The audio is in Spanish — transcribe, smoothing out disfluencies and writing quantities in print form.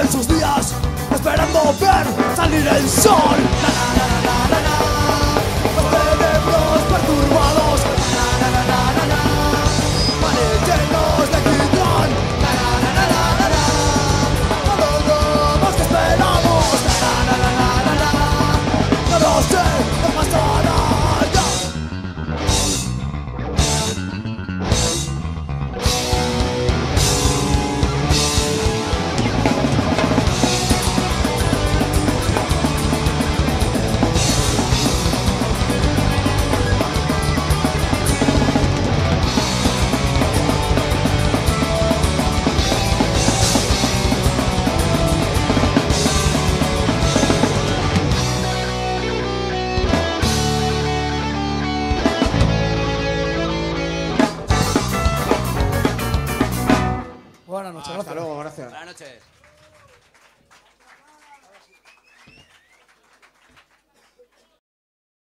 sus días esperando ver salir el sol. Los cerebros perturbados, mares llenos de quitrón. Todo lo más que esperamos, no lo sé, no pasará ya. Buenas noches, Hasta gracias. luego, gracias. Buenas noches.